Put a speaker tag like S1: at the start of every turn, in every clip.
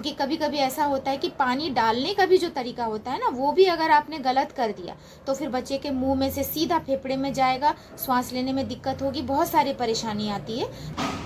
S1: क्योंकि कभी कभी ऐसा होता है कि पानी डालने का भी जो तरीका होता है ना, वो भी अगर आपने गलत कर दिया तो फिर बच्चे के मुंह में से सीधा फेफड़े में जाएगा, सांस लेने में दिक्कत होगी, बहुत सारी परेशानी आती है।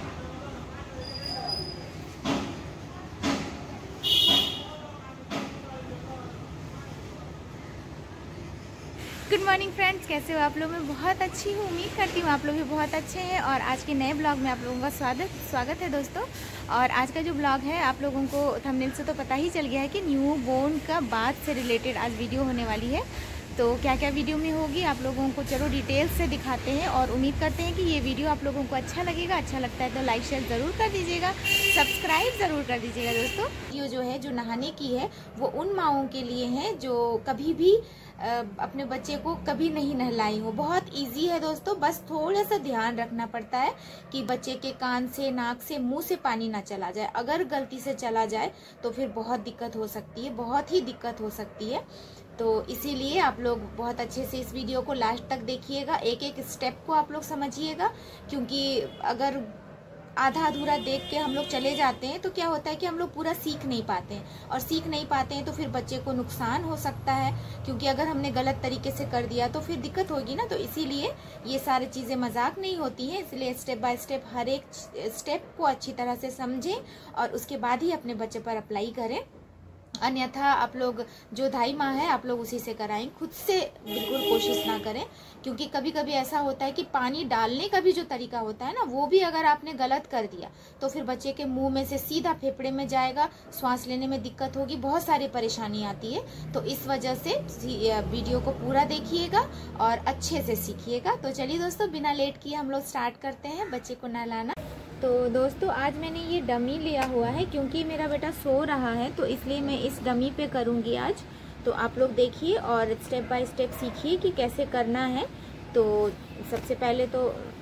S1: गुड मॉर्निंग फ्रेंड्स, कैसे हो आप लोग? मैं बहुत अच्छी हूँ, उम्मीद करती हूँ आप लोग भी बहुत अच्छे हैं। और आज के नए ब्लॉग में आप लोगों का स्वागत है दोस्तों। और आज का जो ब्लॉग है, आप लोगों को थंबनेल से तो पता ही चल गया है कि न्यू बोर्न का बात से रिलेटेड आज वीडियो होने वाली है। तो क्या क्या वीडियो में होगी आप लोगों को चलो डिटेल्स से दिखाते हैं, और उम्मीद करते हैं कि ये वीडियो आप लोगों को अच्छा लगेगा। अच्छा लगता है तो लाइक शेयर ज़रूर कर दीजिएगा, सब्सक्राइब ज़रूर कर दीजिएगा दोस्तों। वीडियो जो है, जो नहाने की है, वो उन माँओं के लिए है जो कभी भी अपने बच्चे को कभी नहीं नहलाई हो। बहुत इजी है दोस्तों, बस थोड़ा सा ध्यान रखना पड़ता है कि बच्चे के कान से, नाक से, मुंह से पानी ना चला जाए। अगर गलती से चला जाए तो फिर बहुत दिक्कत हो सकती है, बहुत ही दिक्कत हो सकती है। तो इसीलिए आप लोग बहुत अच्छे से इस वीडियो को लास्ट तक देखिएगा, एक एक स्टेप को आप लोग समझिएगा। क्योंकि अगर आधा अधूरा देख के हम लोग चले जाते हैं तो क्या होता है कि हम लोग पूरा सीख नहीं पाते हैं, और सीख नहीं पाते हैं तो फिर बच्चे को नुकसान हो सकता है। क्योंकि अगर हमने गलत तरीके से कर दिया तो फिर दिक्कत होगी ना। तो इसीलिए ये सारी चीज़ें मजाक नहीं होती हैं, इसलिए स्टेप बाय स्टेप हर एक स्टेप को अच्छी तरह से समझें और उसके बाद ही अपने बच्चे पर अप्लाई करें। अन्यथा आप लोग जो दाई माँ है, आप लोग उसी से कराएं, खुद से बिल्कुल कोशिश ना करें। क्योंकि कभी कभी ऐसा होता है कि पानी डालने का भी जो तरीका होता है ना, वो भी अगर आपने गलत कर दिया तो फिर बच्चे के मुंह में से सीधा फेफड़े में जाएगा, सांस लेने में दिक्कत होगी, बहुत सारी परेशानी आती है। तो इस वजह से वीडियो को पूरा देखिएगा और अच्छे से सीखिएगा। तो चलिए दोस्तों, बिना लेट किए हम लोग स्टार्ट करते हैं बच्चे को नहलाना। तो दोस्तों, आज मैंने ये डमी लिया हुआ है क्योंकि मेरा बेटा सो रहा है, तो इसलिए मैं इस डमी पे करूँगी आज। तो आप लोग देखिए और स्टेप बाय स्टेप सीखिए कि कैसे करना है। तो सबसे पहले तो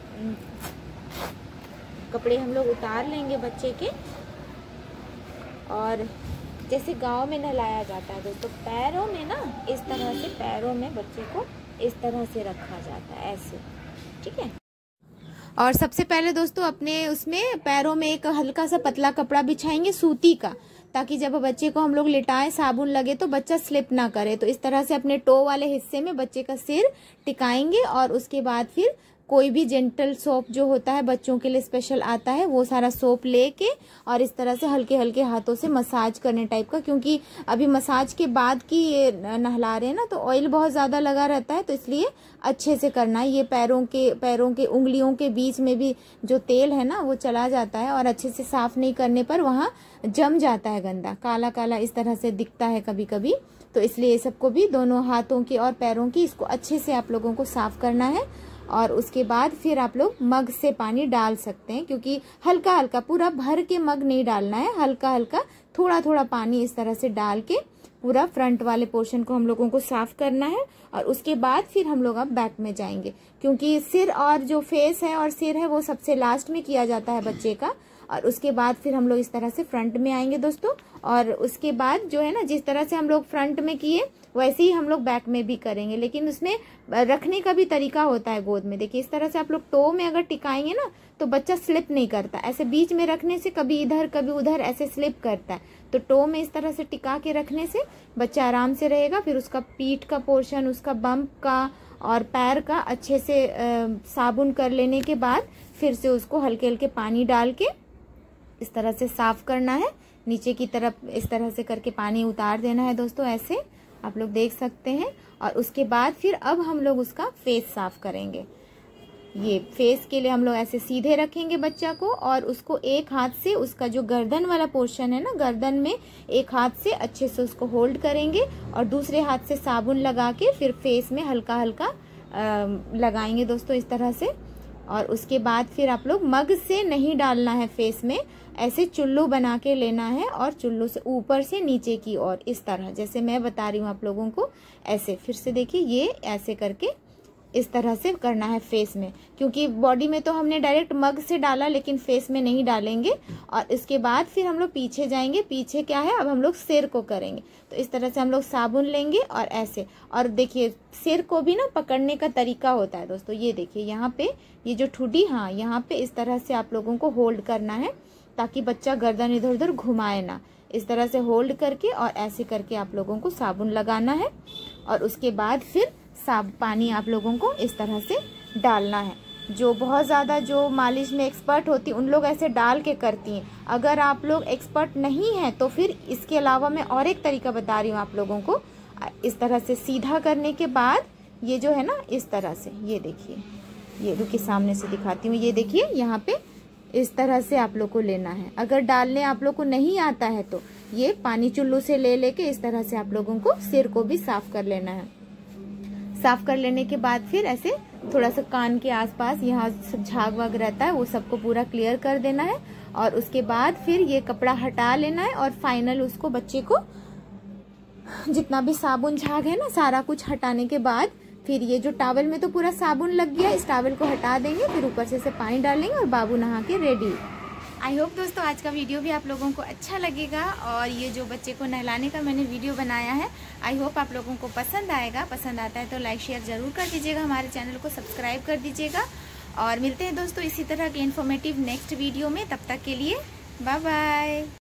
S1: कपड़े हम लोग उतार लेंगे बच्चे के, और जैसे गांव में नहलाया जाता है दोस्तों, पैरों में ना इस तरह से, पैरों में बच्चे को इस तरह से रखा जाता है, ऐसे, ठीक है। और सबसे पहले दोस्तों अपने उसमें पैरों में एक हल्का सा पतला कपड़ा बिछाएंगे सूती का, ताकि जब बच्चे को हम लोग लिटाएं, साबुन लगे तो बच्चा स्लिप ना करे। तो इस तरह से अपने टो वाले हिस्से में बच्चे का सिर टिकाएंगे, और उसके बाद फिर कोई भी जेंटल सोप जो होता है बच्चों के लिए स्पेशल आता है, वो सारा सोप लेके और इस तरह से हल्के हल्के हाथों से मसाज करने टाइप का। क्योंकि अभी मसाज के बाद की ये नहला रहे हैं ना, तो ऑयल बहुत ज्यादा लगा रहता है, तो इसलिए अच्छे से करना है। ये पैरों के उंगलियों के बीच में भी जो तेल है ना, वो चला जाता है, और अच्छे से साफ नहीं करने पर वहाँ जम जाता है, गंदा काला काला इस तरह से दिखता है कभी कभी। तो इसलिए ये सबको भी, दोनों हाथों की और पैरों की, इसको अच्छे से आप लोगों को साफ करना है। और उसके बाद फिर आप लोग मग से पानी डाल सकते हैं, क्योंकि हल्का हल्का, पूरा भर के मग नहीं डालना है, हल्का हल्का थोड़ा थोड़ा पानी इस तरह से डाल के पूरा फ्रंट वाले पोर्शन को हम लोगों को साफ करना है। और उसके बाद फिर हम लोग अब बैक में जाएंगे, क्योंकि सिर और जो फेस है और सिर है वो सबसे लास्ट में किया जाता है बच्चे का। और उसके बाद फिर हम लोग इस तरह से फ्रंट में आएंगे दोस्तों। और उसके बाद जो है ना, जिस तरह से हम लोग फ्रंट में किए वैसे ही हम लोग बैक में भी करेंगे, लेकिन उसमें रखने का भी तरीका होता है गोद में। देखिए इस तरह से आप लोग टो में अगर टिकाएंगे ना, तो बच्चा स्लिप नहीं करता। ऐसे बीच में रखने से कभी इधर कभी उधर ऐसे स्लिप करता है। तो टो में इस तरह से टिका के रखने से बच्चा आराम से रहेगा। फिर उसका पीठ का पोर्शन, उसका बम्प का और पैर का अच्छे से साबुन कर लेने के बाद फिर से उसको हल्के हल्के पानी डाल के इस तरह से साफ करना है। नीचे की तरफ इस तरह से करके पानी उतार देना है दोस्तों, ऐसे आप लोग देख सकते हैं। और उसके बाद फिर अब हम लोग उसका फेस साफ करेंगे। ये फेस के लिए हम लोग ऐसे सीधे रखेंगे बच्चा को, और उसको एक हाथ से उसका जो गर्दन वाला पोर्शन है ना, गर्दन में एक हाथ से अच्छे से उसको होल्ड करेंगे, और दूसरे हाथ से साबुन लगा के फिर फेस में हल्का हल्का लगाएंगे दोस्तों, इस तरह से। और उसके बाद फिर आप लोग मग से नहीं डालना है फेस में, ऐसे चुल्लू बना के लेना है, और चुल्लू से ऊपर से नीचे की ओर इस तरह, जैसे मैं बता रही हूँ आप लोगों को, ऐसे। फिर से देखिए, ये ऐसे करके इस तरह से करना है फेस में, क्योंकि बॉडी में तो हमने डायरेक्ट मग से डाला, लेकिन फेस में नहीं डालेंगे। और इसके बाद फिर हम लोग पीछे जाएंगे। पीछे क्या है, अब हम लोग सिर को करेंगे। तो इस तरह से हम लोग साबुन लेंगे और ऐसे, और देखिए सिर को भी ना पकड़ने का तरीका होता है दोस्तों। ये देखिए यहाँ पे, ये जो ठुडी, हाँ यहाँ पे इस तरह से आप लोगों को होल्ड करना है, ताकि बच्चा गर्दन इधर उधर घुमाए ना। इस तरह से होल्ड करके और ऐसे करके आप लोगों को साबुन लगाना है और उसके बाद फिर पानी आप लोगों को इस तरह से डालना है। जो बहुत ज़्यादा जो मालिश में एक्सपर्ट होती उन लोग ऐसे डाल के करती हैं। अगर आप लोग एक्सपर्ट नहीं हैं तो फिर इसके अलावा मैं और एक तरीका बता रही हूँ आप लोगों को। इस तरह से सीधा करने के बाद ये जो है ना इस तरह से, ये देखिए, ये रुकी सामने से दिखाती हूँ, ये देखिए यहाँ पे इस तरह से आप लोग को लेना है। अगर डालने आप लोग को नहीं आता है तो ये पानी चुल्लू से ले लेके इस तरह से आप लोगों को सिर को भी साफ कर लेना है। साफ कर लेने के बाद फिर ऐसे थोड़ा सा कान के आसपास यहाँ झाग वाग रहता है वो सबको पूरा क्लियर कर देना है और उसके बाद फिर ये कपड़ा हटा लेना है और फाइनल उसको बच्चे को जितना भी साबुन झाग है ना सारा कुछ हटाने के बाद फिर ये जो टॉवल में तो पूरा साबुन लग गया, इस टॉवल को हटा देंगे, फिर ऊपर से पानी डालेंगे और बाबू नहा के रेडी। आई होप दोस्तों आज का वीडियो भी आप लोगों को अच्छा लगेगा और ये जो बच्चे को नहलाने का मैंने वीडियो बनाया है आई होप आप लोगों को पसंद आएगा। पसंद आता है तो लाइक शेयर ज़रूर कर दीजिएगा, हमारे चैनल को सब्सक्राइब कर दीजिएगा और मिलते हैं दोस्तों इसी तरह के इन्फॉर्मेटिव नेक्स्ट वीडियो में। तब तक के लिए बाय बाय।